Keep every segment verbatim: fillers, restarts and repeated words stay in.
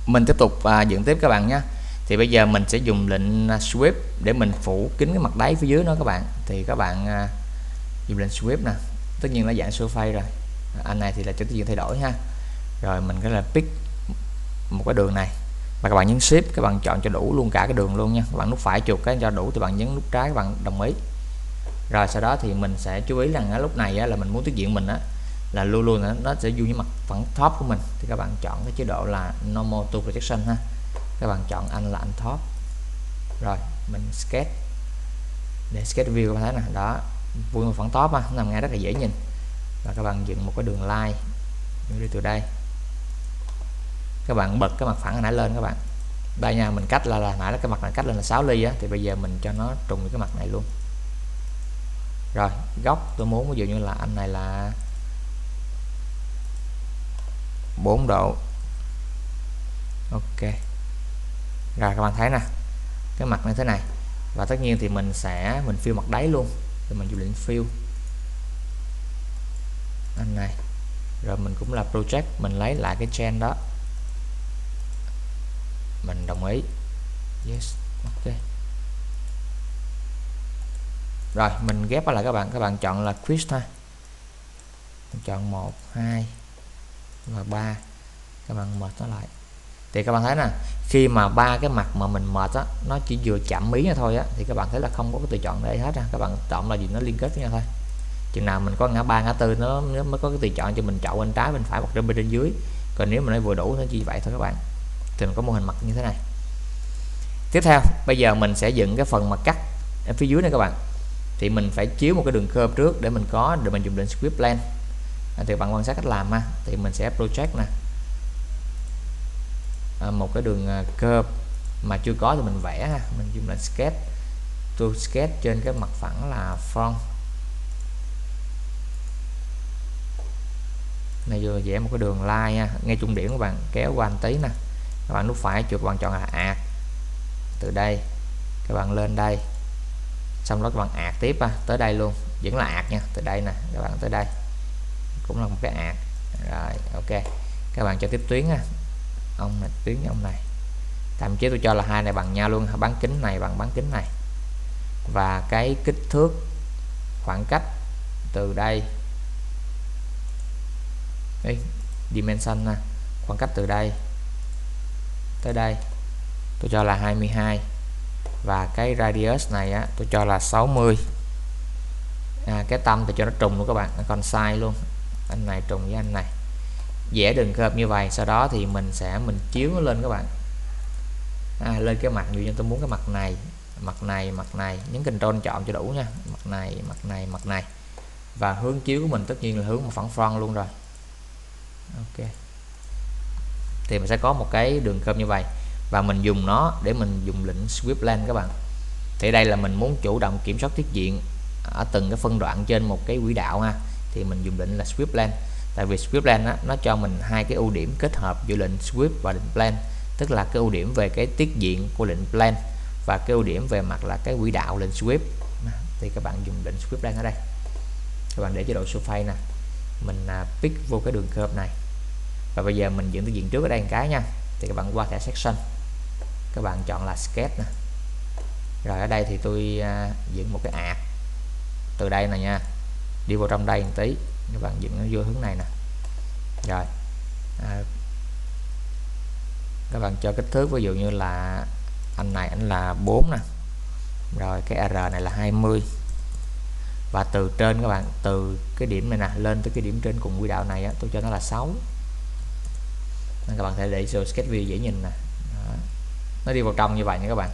Mình tiếp tục à, dựng tiếp các bạn nhé. Thì bây giờ mình sẽ dùng lệnh sweep để mình phủ kín cái mặt đáy phía dưới đó các bạn. Thì các bạn à, dùng lệnh sweep nè, tất nhiên nó dạng surface rồi. Anh này thì là cho tự thay đổi ha. Rồi mình có là pick một cái đường này và các bạn nhấn shift, các bạn chọn cho đủ luôn cả cái đường luôn nha. Các bạn nút phải chuột cái cho đủ thì bạn nhấn nút trái, các bạn đồng ý. Rồi sau đó thì mình sẽ chú ý rằng lúc này á, là mình muốn tiết diện mình á là luôn luôn nó, nó sẽ vuông với mặt phẳng top của mình, thì các bạn chọn cái chế độ là normal to projection ha. Các bạn chọn anh là anh top. Rồi mình sketch để sketch view các bạn thấy nè, đó vuông phẳng top á, nằm ngay rất là dễ nhìn. Và các bạn dựng một cái đường line đi từ đây, các bạn bật cái mặt phẳng hồi nãy lên các bạn. Đây nha, mình cách là là nãy là cái mặt này cách lên là sáu ly á, thì bây giờ mình cho nó trùng với cái mặt này luôn. Rồi góc tôi muốn ví dụ như là anh này là bốn độ. Ok. Rồi các bạn thấy nè, cái mặt như thế này. Và tất nhiên thì mình sẽ mình fill mặt đáy luôn, thì mình dùng lệnh fill anh này. Rồi mình cũng là project, mình lấy lại cái chain đó, mình đồng ý. Yes. Ok. Rồi mình ghép lại các bạn, các bạn chọn là quiz thôi. Mình chọn một, hai và ba. Các bạn mệt nó lại. Thì các bạn thấy nè, khi mà ba cái mặt mà mình mệt á, nó chỉ vừa chạm mí thôi á, thì các bạn thấy là không có cái tùy chọn đây hết á. Các bạn chọn là gì nó liên kết với nhau thôi. Chừng nào mình có ngã ba ngã tư nó mới có cái tùy chọn cho mình chọn bên trái bên phải hoặc bên bên dưới. Còn nếu mà nó vừa đủ nó chỉ vậy thôi các bạn. Thì mình có mô hình mặt như thế này. Tiếp theo bây giờ mình sẽ dựng cái phần mặt cắt ở phía dưới này các bạn. Thì mình phải chiếu một cái đường curve trước để mình có để mình dùng lệnh sweep plane. À, thì bạn quan sát cách làm ha. Thì mình sẽ project nè, à, một cái đường curve mà chưa có thì mình vẽ ha. Mình dùng lệnh sketch to sketch trên cái mặt phẳng là front này, vừa vẽ một cái đường line nha, ngay trung điểm các bạn kéo qua một tí nè, các bạn nút phải chuột, các bạn chọn là ạt từ đây, các bạn lên đây, xong đó các bạn ạt tiếp à, tới đây luôn, vẫn là ạt nha, từ đây nè các bạn tới đây cũng là một cái ạt. Rồi ok, các bạn cho tiếp tuyến ha, ông này tuyến với ông này, thậm chí tôi cho là hai này bằng nhau luôn, bán kính này bằng bán kính này, và cái kích thước khoảng cách từ đây đây, dimension nè, khoảng cách từ đây tới đây tôi cho là hai mươi hai, và cái radius này á tôi cho là sáu mươi. À, cái tâm thì cho nó trùng luôn các bạn, con sai luôn, anh này trùng với anh này, vẽ đường curve như vậy. Sau đó thì mình sẽ mình chiếu nó lên các bạn, à, lên cái mặt, như tôi muốn cái mặt này mặt này mặt này, nhấn Ctrl chọn cho đủ nha, mặt này mặt này mặt này, và hướng chiếu của mình tất nhiên là hướng một phẳng front luôn rồi. Ok, thì mình sẽ có một cái đường curve như vậy, và mình dùng nó để mình dùng lệnh sweep plane các bạn. Thì đây là mình muốn chủ động kiểm soát tiết diện ở từng cái phân đoạn trên một cái quỹ đạo ha, thì mình dùng lệnh là sweep plane. Tại vì sweep plane á, nó cho mình hai cái ưu điểm kết hợp giữa lệnh sweep và lệnh plane, tức là cái ưu điểm về cái tiết diện của lệnh plane và cái ưu điểm về mặt là cái quỹ đạo lệnh sweep. Thì các bạn dùng lệnh sweep plane ở đây, các bạn để chế độ surface nè, mình à, pick vô cái đường curve này, và bây giờ mình dựng tiết diện trước ở đây một cái nha. Thì các bạn qua thẻ section, các bạn chọn là sketch nè, rồi ở đây thì tôi à, dựng một cái ạt từ đây này nha, đi vào trong đây một tí, các bạn dựng nó vô hướng này nè. Rồi à, các bạn cho kích thước ví dụ như là anh này anh là bốn nè, rồi cái R này là hai mươi, và từ trên các bạn, từ cái điểm này nè lên tới cái điểm trên cùng quỹ đạo này á, tôi cho nó là sáu. Nên các bạn thể để cho sketch view dễ nhìn nè. Đó, nó đi vào trong như vậy nha các bạn.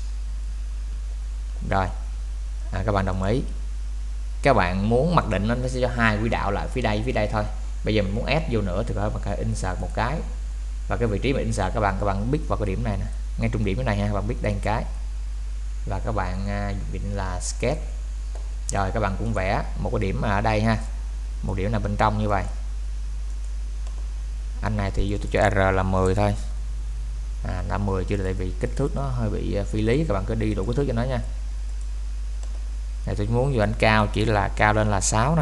Rồi à, các bạn đồng ý, các bạn muốn mặc định nó sẽ cho hai quỹ đạo lại phía đây phía đây thôi. Bây giờ mình muốn ép vô nữa thì phải phải insert một cái, và cái vị trí mà insert các bạn các bạn pick vào cái điểm này nè, ngay trung điểm cái này ha, các bạn pick đây một cái, và các bạn à, định là sketch. Rồi các bạn cũng vẽ một cái điểm ở đây ha, một điểm là bên trong như vậy. Anh này thì tôi cho R là mười thôi, à, là mười chưa, tại vì kích thước nó hơi bị phi lý, các bạn cứ đi đủ kích thước cho nó nha. Này tôi muốn cho anh cao chỉ là cao lên là sáu nè,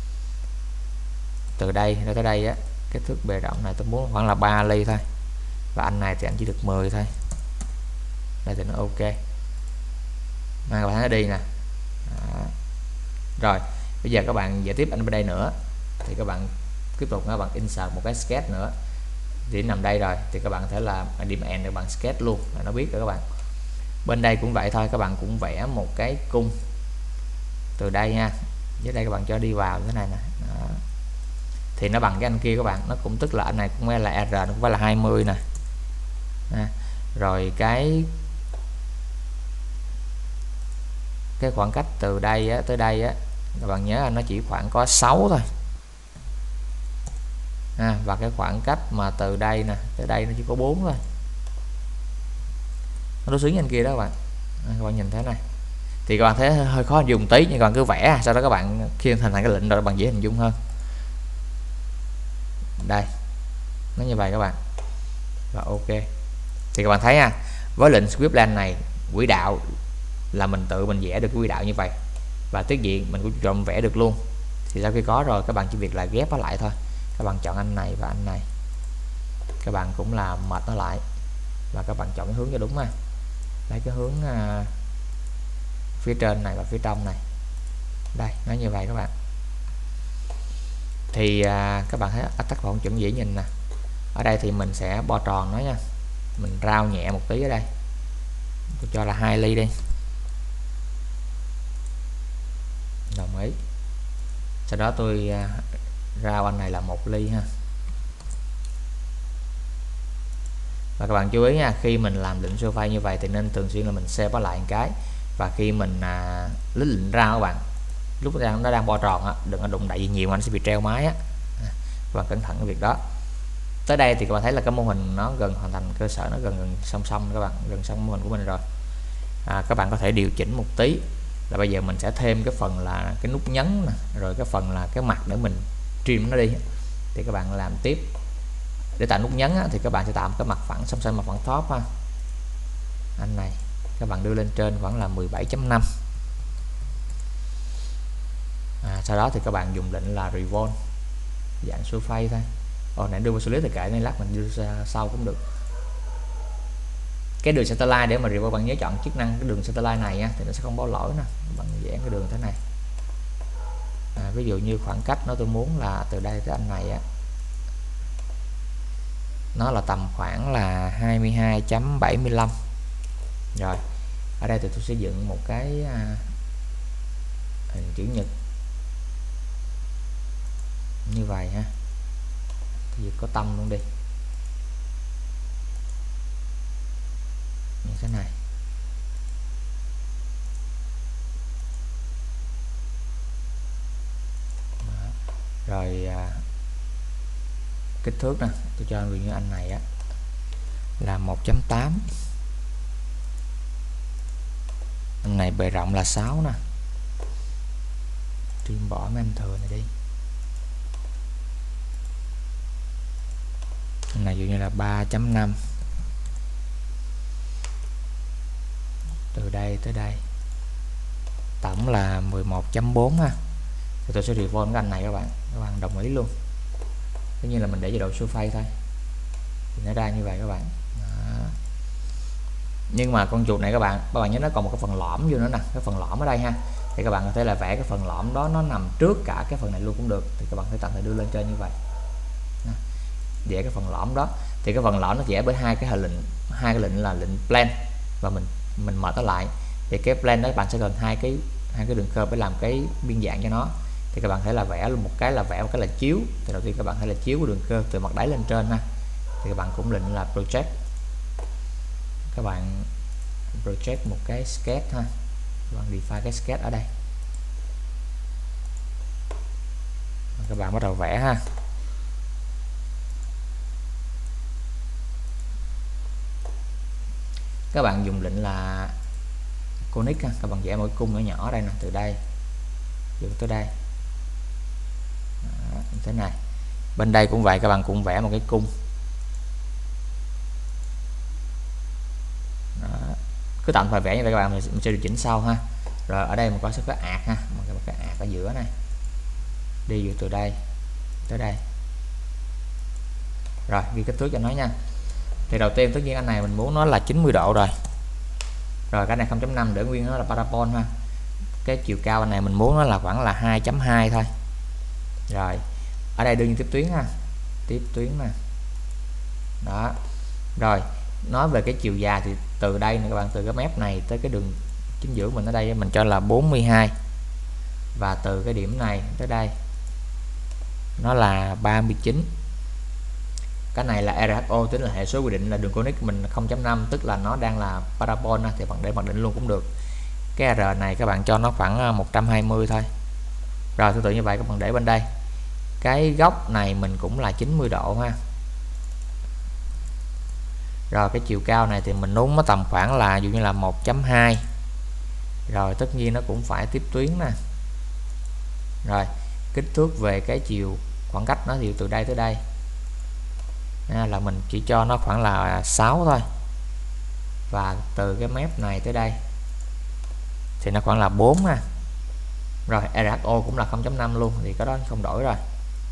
từ đây ra tới đây á, kích thước bề rộng này tôi muốn khoảng là ba ly thôi, và anh này thì anh chỉ được mười thôi. Đây thì nó ok, mà các bạn thấy nó đi nè. Đó. Rồi bây giờ các bạn vẽ tiếp anh bên đây nữa, thì các bạn tiếp tục các bạn insert một cái sketch nữa, điểm nằm đây rồi thì các bạn có thể là điểm end các bạn sketch luôn là nó biết rồi các bạn. Bên đây cũng vậy thôi, các bạn cũng vẽ một cái cung từ đây nha, dưới đây các bạn cho đi vào thế này nè. Đó. Thì nó bằng cái anh kia các bạn, nó cũng tức là anh này cũng phải là R, nó cũng phải là hai mươi nè. À, rồi cái cái khoảng cách từ đây á, tới đây á, các bạn nhớ nó chỉ khoảng có sáu thôi. À, và cái khoảng cách mà từ đây nè tới đây nó chỉ có bốn thôi, nó đối xứng với anh kia đó các bạn. À, các bạn nhìn thế này thì các bạn thấy hơi khó hình dung tí, nhưng các bạn cứ vẽ, sau đó các bạn khi hình thành cái lệnh rồi các bạn dễ hình dung hơn. Đây nó như vậy các bạn, và ok. Thì các bạn thấy nha, với lệnh script plan này, quỹ đạo là mình tự mình vẽ được quỹ đạo như vậy, và tiết diện mình cũng chọn vẽ được luôn. Thì sau khi có rồi các bạn chỉ việc là ghép nó lại thôi. Các bạn chọn anh này và anh này, các bạn cũng là mệt nó lại, và các bạn chọn cái hướng cho đúng ha, lấy cái hướng uh, phía trên này và phía trong này. Đây nó như vậy các bạn. Thì uh, các bạn thấy attack không chuẩn dễ nhìn nè. Ở đây thì mình sẽ bo tròn nó nha, mình rao nhẹ một tí ở đây, tôi cho là hai ly đi, đồng ý. Sau đó tôi uh, rao anh này là một ly ha. Và các bạn chú ý nha, khi mình làm lệnh show file như vậy thì nên thường xuyên là mình save lại một cái, và khi mình à, lấy lệnh rao các bạn, lúc nó đang bo tròn á, đừng có đụng đậy gì nhiều mà nó sẽ bị treo máy á. Các bạn cẩn thận cái việc đó. Tới đây thì các bạn thấy là cái mô hình nó gần hoàn thành, cơ sở nó gần gần song song các bạn, gần xong mô hình của mình rồi. À, các bạn có thể điều chỉnh một tí, là bây giờ mình sẽ thêm cái phần là cái nút nhấn nè, rồi cái phần là cái mặt để mình trim nó đi, thì các bạn làm tiếp. Để tạo nút nhấn á, thì các bạn sẽ tạo một cái mặt phẳng song song mặt phẳng top ha. Anh này các bạn đưa lên trên khoảng là mười bảy chấm năm. À, sau đó thì các bạn dùng lệnh là revolve dạng surface thôi. Ồ nãy đưa vào solid thì kệ, nên lát mình đưa ra sau cũng được. Cái đường centerline để mà revolve bạn nhớ chọn chức năng cái đường centerline này nha, thì nó sẽ không báo lỗi nè. Bạn vẽ cái đường thế này. À, ví dụ như khoảng cách nó tôi muốn là từ đây tới anh này á, nó là tầm khoảng là hai mươi hai chấm bảy mươi lăm. Rồi ở đây thì tôi sẽ dựng một cái à, hình chữ nhật như vậy ha, thì có tâm luôn đi như thế này. Đó. Rồi à, kích thước nè, tôi cho người như anh này á là một chấm tám, anh này bề rộng là sáu nè, trim bỏ mấy anh thừa này đi. Anh này dụ như là ba chấm năm, từ đây tới đây tổng là mười một chấm bốn ha. Thì tôi sẽ revolve cái anh này các bạn, các bạn đồng ý luôn. Tất nhiên là mình để chế độ surface thôi thì nó ra như vậy các bạn. Đó. Nhưng mà con chuột này các bạn, các bạn nhớ nó còn một cái phần lõm vô nữa nè, cái phần lõm ở đây ha, thì các bạn có thể là vẽ cái phần lõm đó nó nằm trước cả cái phần này luôn cũng được, thì các bạn phải tạm thời đưa lên trên như vậy. Đó. Vẽ cái phần lõm đó, thì cái phần lõm nó vẽ bởi hai cái lệnh, hai cái lệnh là lệnh plan, và mình mình mở nó lại, thì cái plan đó bạn sẽ cần hai cái hai cái đường curve để làm cái biên dạng cho nó. Thì các bạn thấy là vẽ một cái là vẽ một cái là chiếu, thì đầu tiên các bạn thấy là chiếu của đường curve từ mặt đáy lên trên ha, thì các bạn cũng lệnh là project, các bạn project một cái sketch ha, các bạn define cái sketch ở đây, các bạn bắt đầu vẽ ha. Các bạn dùng lệnh là conic ha, các bạn vẽ một cung nhỏ nhỏ ở đây nè, từ đây dùng tới đây. Đó, như thế này. Bên đây cũng vậy, các bạn cũng vẽ một cái cung. Đó. Cứ tạm thời vẽ như vậy các bạn, mình sẽ điều chỉnh sau ha. Rồi ở đây mình có sẽ có ạt ha, một cái ạt ở giữa này, đi từ đây tới đây. Rồi ghi kích thước cho nó nha. Thì đầu tiên tất nhiên anh này mình muốn nó là chín mươi độ rồi. Rồi cái này không chấm năm để nguyên nó là parabol ha. Cái chiều cao anh này mình muốn nó là khoảng là hai chấm hai thôi. Rồi ở đây đương nhiên tiếp tuyến ha, tiếp tuyến nè. Đó. Rồi nói về cái chiều dài thì từ đây nè các bạn, từ cái mép này tới cái đường chính giữa mình ở đây mình cho là bốn mươi hai, và từ cái điểm này tới đây nó là ba mươi chín. Cái này là rờ hát o, tính là hệ số quy định là đường conic mình không chấm năm, tức là nó đang là parabol thì bạn để mặc định luôn cũng được. Cái R này các bạn cho nó khoảng một trăm hai mươi thôi. Rồi tương tự như vậy các bạn để bên đây. Cái góc này mình cũng là chín mươi độ ha. Rồi cái chiều cao này thì mình muốn nó tầm khoảng là dụ như là một chấm hai. Rồi tất nhiên nó cũng phải tiếp tuyến nè. Rồi kích thước về cái chiều khoảng cách nó thì từ đây tới đây à, là mình chỉ cho nó khoảng là sáu thôi, và từ cái mép này tới đây thì nó khoảng là bốn ha. Rồi rờ hát o cũng là không chấm năm luôn, thì cái đó không đổi rồi.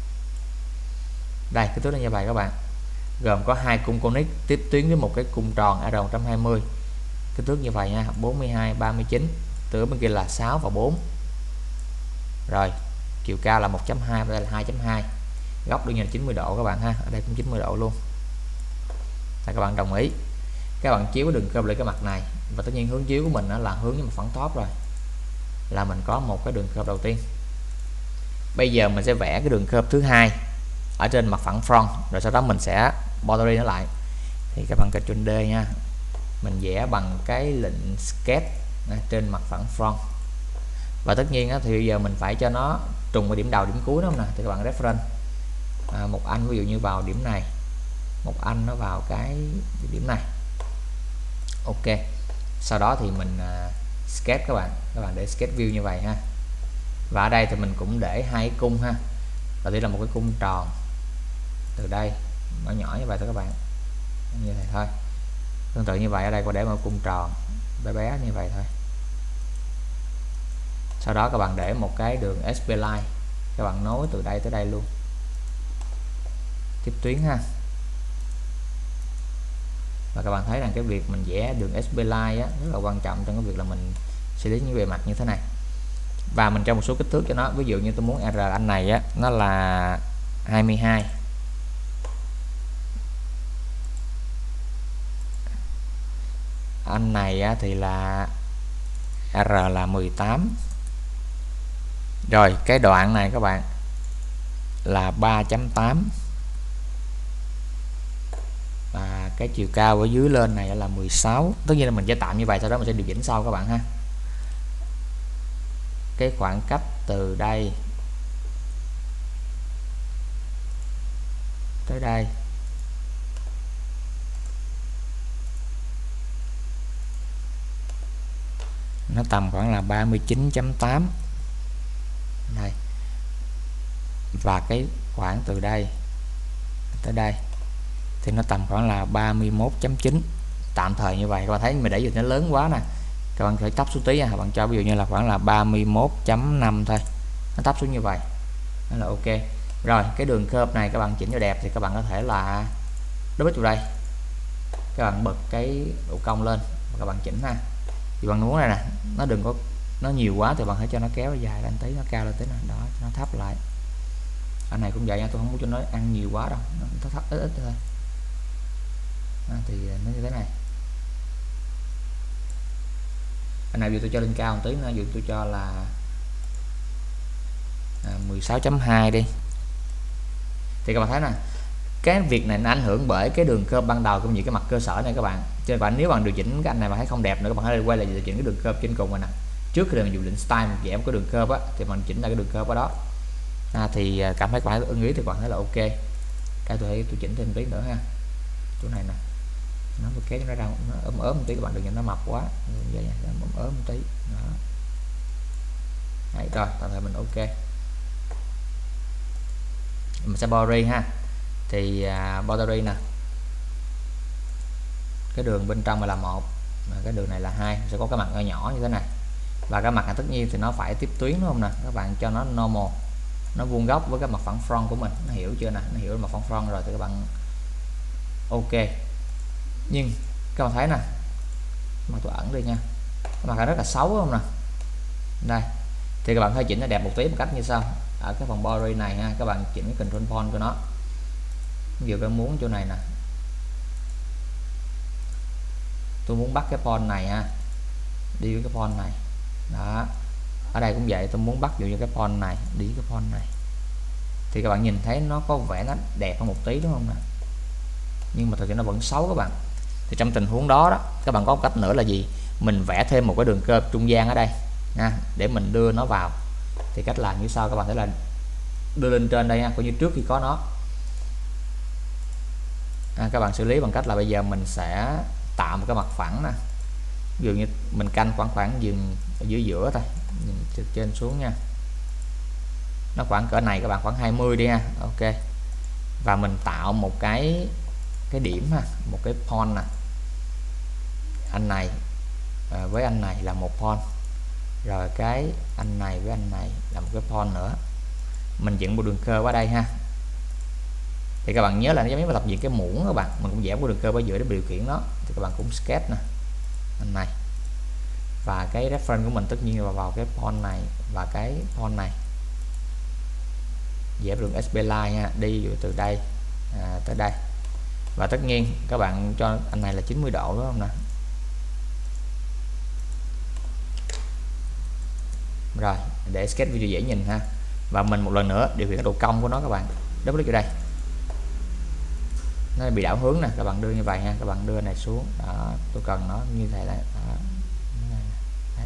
Đây kích thước như vậy các bạn, gồm có hai cung conic tiếp tuyến với một cái cung tròn R một trăm hai mươi, kích thước như vậy nha, bốn mươi hai, ba mươi chín, từ bên kia là sáu và bốn. Rồi chiều cao là một chấm hai, đây là hai chấm hai, góc đương nhiên là chín mươi độ các bạn ha, ở đây cũng chín mươi độ luôn. Là các bạn đồng ý, các bạn chiếu cái đường curve lên cái mặt này, và tất nhiên hướng chiếu của mình đó là hướng với mặt phẳng top rồi, là mình có một cái đường curve đầu tiên. Bây giờ mình sẽ vẽ cái đường curve thứ hai ở trên mặt phẳng front, rồi sau đó mình sẽ boundary nó lại. Thì các bạn Ctrl D nha, mình vẽ bằng cái lệnh sketch trên mặt phẳng front, và tất nhiên á, thì bây giờ mình phải cho nó trùng với điểm đầu điểm cuối đó nè. Thì các bạn reference à, một anh ví dụ như vào điểm này, một anh nó vào cái điểm này. Ok, sau đó thì mình uh, sketch các bạn, các bạn để sketch view như vậy ha. Và ở đây thì mình cũng để hai cái cung ha. Đầu tiên là một cái cung tròn từ đây, nó nhỏ như vậy thôi các bạn, như vậy thôi. Tương tự như vậy ở đây có để một cung tròn bé bé như vậy thôi. Sau đó các bạn để một cái đường ét pê line, các bạn nối từ đây tới đây luôn, tiếp tuyến ha. Và các bạn thấy rằng cái việc mình vẽ đường ét pê line á, rất là quan trọng trong cái việc là mình xử lý những bề mặt như thế này. Và mình cho một số kích thước cho nó, ví dụ như tôi muốn R anh này á, nó là hai mươi hai, anh này á, thì là R là mười tám. Rồi cái đoạn này các bạn là ba chấm tám, và cái chiều cao ở dưới lên này là mười sáu. Tất nhiên là mình sẽ tạm như vậy, sau đó mình sẽ điều chỉnh sau các bạn ha. Cái khoảng cách từ đây tới đây nó tầm khoảng là ba mươi chín chấm tám này, và cái khoảng từ đây tới đây thì nó tầm khoảng là ba mươi mốt chấm chín, tạm thời như vậy. Các bạn thấy mình để dù nó lớn quá nè, các bạn phải tấp xuống tí nha, các bạn cho ví dụ như là khoảng là ba mươi mốt chấm năm thôi, nó tấp xuống như vậy đó là ok. Rồi cái đường curve này các bạn chỉnh cho đẹp thì các bạn có thể là double vào đây, các bạn bật cái độ cong lên và các bạn chỉnh ha. Thì bạn muốn này nè, nó đừng có nó nhiều quá thì bạn hãy cho nó kéo dài lên tí, nó cao lên tí này đó, cho nó thấp lại. Anh này cũng vậy nha, tôi không muốn cho nó ăn nhiều quá đâu, nó thấp ít ít thôi. À, thì nó như thế này. Anh này dù tôi cho lên cao một tí nữa, dù tôi cho là à, mười sáu chấm hai đi, thì các bạn thấy nè, cái việc này nó ảnh hưởng bởi cái đường curve ban đầu cũng như cái mặt cơ sở này các bạn. Cho nên bạn nếu bạn điều chỉnh cái anh này mà thấy không đẹp nữa, các bạn hãy quay lại điều chỉnh cái đường curve trên cùng này nè. Trước khi mình dùng lệnh style mình vẽ một cái đường curve á, thì mình chỉnh lại cái đường curve ở đó. À, thì cảm thấy các bạn ưng ý thì bạn thấy là ok. Cái tôi thấy tôi chỉnh thêm tí nữa ha. Chỗ này nè, nó tôi kéo nó ra, nó ốm ốm một tí, các bạn đừng nhìn nó mập quá, vậy nó ốm ốm một tí đó. Đấy, rồi tạm thời mình ok, mình sẽ boundary ha. Thì uh, boundary nè, cái đường bên trong là một, cái đường này là hai, sẽ có cái mặt nhỏ nhỏ như thế này, và cái mặt này tất nhiên thì nó phải tiếp tuyến đúng không nè. Các bạn cho nó normal, nó vuông góc với cái mặt phẳng front của mình, nó hiểu chưa nè, nó hiểu mặt phẳng front rồi thì các bạn ok. Nhưng các bạn thấy nè, mà tôi ẩn đi nha, mà rất là xấu không nè. Đây thì các bạn phải chỉnh nó đẹp một tí một cách như sau. Ở cái phần body này ha, các bạn chỉnh cái control point của nó. Ví dụ tôi muốn chỗ này nè, tôi muốn bắt cái point này ha, đi với cái point này đó. Ở đây cũng vậy, tôi muốn bắt dụ như cái point này đi với cái point này, thì các bạn nhìn thấy nó có vẻ nó đẹp hơn một tí đúng không nè, nhưng mà thực sự nó vẫn xấu các bạn. Thì trong tình huống đó đó, các bạn có một cách nữa là gì, mình vẽ thêm một cái đường curve trung gian ở đây nha, để mình đưa nó vào. Thì cách làm như sau, các bạn thấy là đưa lên trên đây ha, coi như trước khi có nó. À, các bạn xử lý bằng cách là bây giờ mình sẽ tạo một cái mặt phẳng nè, ví dụ như mình canh khoảng khoảng dừng ở giữa giữa thôi, nhìn từ trên xuống nha, nó khoảng cỡ này các bạn, khoảng hai mươi đi ha. Ok, và mình tạo một cái cái điểm ha, một cái point nè, anh này à, với anh này là một point, rồi cái anh này với anh này là một cái point nữa. Mình dựng một đường curve qua đây ha, thì các bạn nhớ là nó giống như lập diện cái muỗng các bạn, mình cũng vẽ một đường curve ở giữa để điều khiển nó. Thì các bạn cũng sketch nè, anh này và cái reference của mình tất nhiên là vào cái point này và cái point này, vẽ đường ét pê line nha, đi từ đây à, tới đây. Và tất nhiên các bạn cho anh này là chín mươi độ đúng không nè. Rồi để sketch video dễ nhìn ha. Và mình một lần nữa điều khiển cái độ cong của nó, các bạn double click vào đây, nó bị đảo hướng nè, các bạn đưa như vậy ha, các bạn đưa này xuống đó, tôi cần nó như thế này đó. Đấy.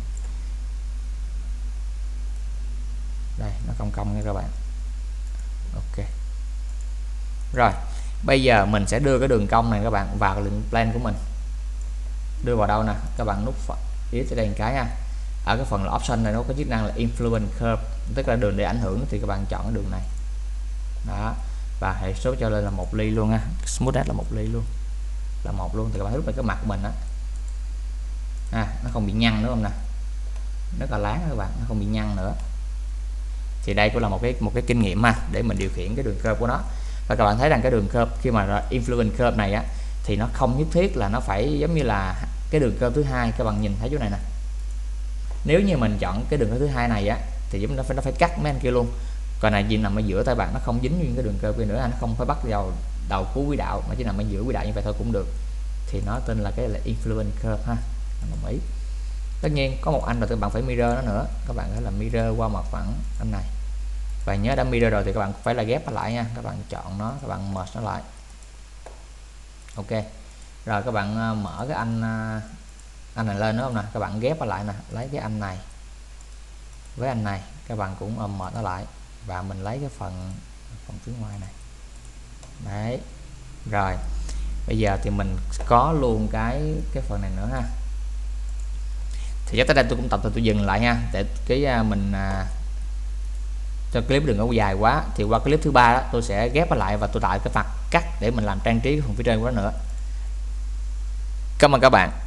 Đây nó cong cong nha các bạn. Ok, rồi bây giờ mình sẽ đưa cái đường cong này các bạn vào link plan của mình. Đưa vào đâu nè, các bạn nút ý tới đây một cái ha. Ở cái phần là option này nó có chức năng là influence curve, tức là đường để ảnh hưởng, thì các bạn chọn cái đường này đó, và hệ số cho lên là một ly luôn ha, smoothness là một ly luôn, là một luôn. Thì các bạn thấy lúc này cái mặt của mình á à, nó không bị nhăn nữa không nè, rất là láng các bạn, nó không bị nhăn nữa. Thì đây cũng là một cái một cái kinh nghiệm ha, để mình điều khiển cái đường curve của nó. Và các bạn thấy rằng cái đường curve khi mà influence curve này á, thì nó không nhất thiết là nó phải giống như là cái đường curve thứ hai. Các bạn nhìn thấy chỗ này nè, nếu như mình chọn cái đường curve thứ hai này á, thì giống nó phải nó phải cắt mấy anh kia luôn. Còn này gì nằm ở giữa tay bạn, nó không dính những cái đường curve kia nữa, nó không phải bắt đầu đầu cuối quỹ đạo, mà chỉ nằm ở giữa quỹ đạo như vậy thôi cũng được. Thì nó tên là cái là influence curve ha, đồng ý. Tất nhiên có một anh rồi các bạn phải mirror nó nữa, các bạn phải là mirror qua mặt phẳng anh này. Và nhớ đã mirror rồi thì các bạn phải là ghép nó lại nha, các bạn chọn nó, các bạn merge nó lại. Ok, rồi các bạn mở cái anh anh này lên nữa không nè, các bạn ghép nó lại nè, lấy cái anh này với anh này, các bạn cũng merge nó lại, và mình lấy cái phần phần phía ngoài này. Đấy, rồi bây giờ thì mình có luôn cái cái phần này nữa ha. Thì tới đây tôi cũng tập tôi dừng lại ha, để cái mình à, cho clip đừng có dài quá. Thì qua clip thứ ba đó, tôi sẽ ghép nó lại và tôi tạo cái mặt cắt để mình làm trang trí cái phần phía trên của nó nữa. Cảm ơn các bạn.